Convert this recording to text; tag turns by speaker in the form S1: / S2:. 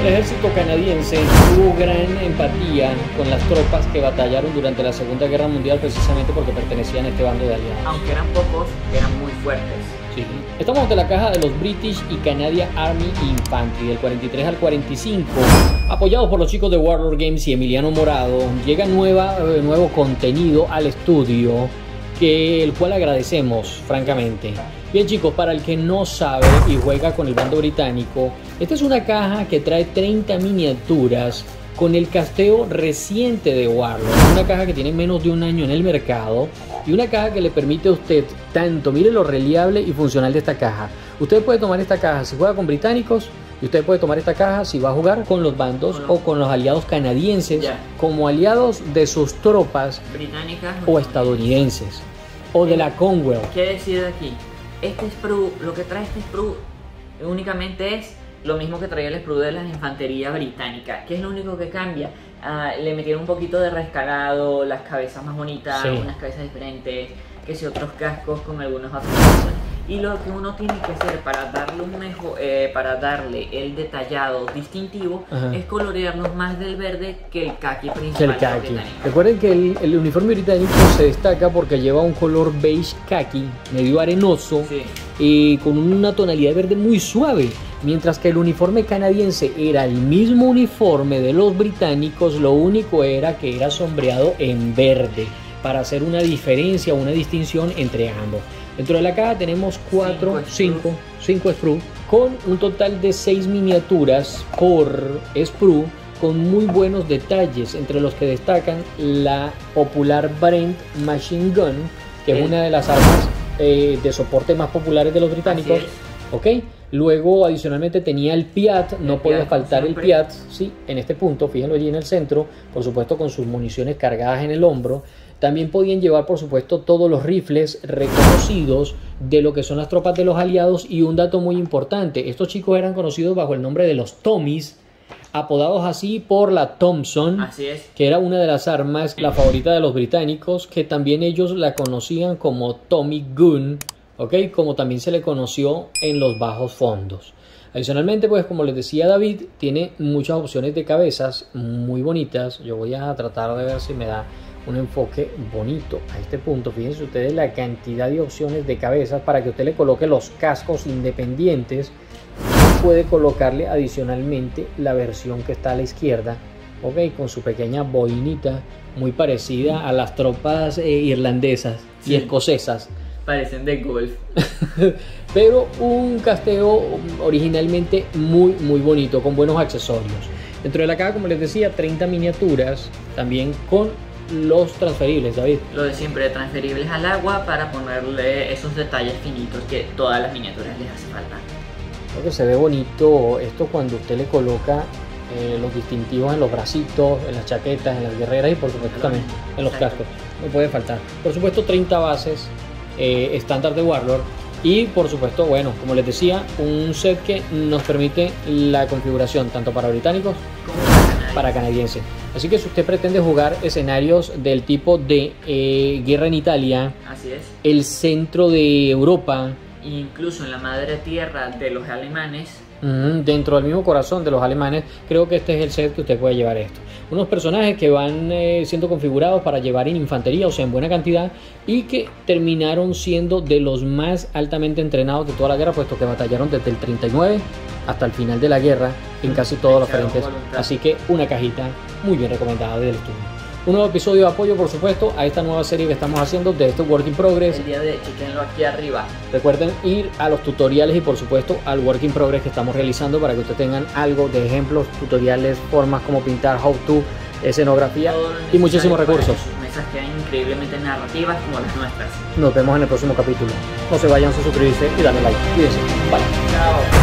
S1: El ejército canadiense tuvo gran empatía con las tropas que batallaron durante la Segunda Guerra Mundial precisamente porque pertenecían a este bando de aliados.
S2: Aunque eran pocos, eran muy fuertes.
S1: Sí. Estamos ante la caja de los British y Canadian Army Infantry del 43 al 45. Apoyados por los chicos de Warlord Games y Emiliano Morado, llega nuevo contenido al estudio, el cual agradecemos francamente. Bien chicos, para el que no sabe y juega con el bando británico, esta es una caja que trae 30 miniaturas con el casteo reciente de Warlord. Una caja que tiene menos de un año en el mercado y una caja que le permite a usted tanto, mire lo reliable y funcional de esta caja. Usted puede tomar esta caja si juega con británicos y usted puede tomar esta caja si va a jugar con los bandos o con los aliados canadienses, como aliados de sus tropas
S2: británicas
S1: o estadounidenses o de la Commonwealth.
S2: ¿Qué decir aquí? Este sprue, lo que trae este sprue únicamente es lo mismo que traía el sprue de la infantería británica. ¿Qué es lo único que cambia? Le metieron un poquito de rescalado, las cabezas más bonitas, unas cabezas diferentes, que si otros cascos con algunas otras cosas. Y lo que uno tiene que hacer para darle un mejor, para darle el detallado distintivo, es colorearnos más del verde que el khaki principal.
S1: El khaki. Recuerden que el uniforme británico se destaca porque lleva un color beige khaki, medio arenoso, y con una tonalidad de verde muy suave. Mientras que el uniforme canadiense era el mismo uniforme de los británicos, lo único era que era sombreado en verde, para hacer una diferencia, una distinción entre ambos. Dentro de la caja tenemos 5 sprue con un total de 6 miniaturas por sprue con muy buenos detalles, entre los que destacan la popular Brent Machine Gun, que es una de las armas de soporte más populares de los británicos. ¿Ok? Luego adicionalmente tenía el Piat, no podía faltar el Piat, sí, en este punto, fíjenlo allí en el centro, por supuesto con sus municiones cargadas en el hombro. También podían llevar por supuesto todos los rifles reconocidos de lo que son las tropas de los aliados. Y un dato muy importante, estos chicos eran conocidos bajo el nombre de los Tommies, apodados así por la Thompson, que era una de las armas, la favorita de los británicos, que también ellos la conocían como Tommy Gun, ¿ok? Como también se le conoció en los bajos fondos. Adicionalmente, pues como les decía David, tiene muchas opciones de cabezas muy bonitas. Yo voy a tratar de ver si me da un enfoque bonito a este punto. Fíjense ustedes la cantidad de opciones de cabezas para que usted le coloque los cascos independientes. Puede colocarle adicionalmente la versión que está a la izquierda, ok, con su pequeña boinita muy parecida a las tropas irlandesas y escocesas.
S2: Parecen de golf.
S1: Pero un casteo originalmente muy bonito, con buenos accesorios. Dentro de la caja, como les decía, 30 miniaturas, también con los transferibles, David.
S2: Lo de siempre, transferibles al agua para ponerle esos detalles finitos que todas las miniaturas les hace falta.
S1: Creo que se ve bonito esto cuando usted le coloca los distintivos en los bracitos, en las chaquetas, en las guerreras y por supuesto también en los cascos. No puede faltar. Por supuesto 30 bases estándar de Warlord. Y por supuesto, bueno, como les decía, un set que nos permite la configuración tanto para británicos como para canadienses. Así que si usted pretende jugar escenarios del tipo de guerra en Italia, el centro de Europa,
S2: incluso en la madre tierra de los alemanes,
S1: dentro del mismo corazón de los alemanes, creo que este es el set que usted puede llevar esto. Unos personajes que van siendo configurados para llevar en infantería, o sea en buena cantidad, y que terminaron siendo de los más altamente entrenados de toda la guerra, puesto que batallaron desde el 39 hasta el final de la guerra en casi todos los frentes. Así que una cajita muy bien recomendada del estudio. Un nuevo episodio de apoyo, por supuesto, a esta nueva serie que estamos haciendo de este Work in Progress.
S2: El día de chequenlo aquí arriba.
S1: Recuerden ir a los tutoriales y por supuesto al Work in Progress que estamos realizando para que ustedes tengan algo de ejemplos, tutoriales, formas como pintar, how to, escenografía y muchísimos recursos.
S2: Mesas quedan increíblemente narrativas como las nuestras.
S1: Nos vemos en el próximo capítulo. No se vayan a suscribirse y darle like. Cuídense. Bye.
S2: Chao.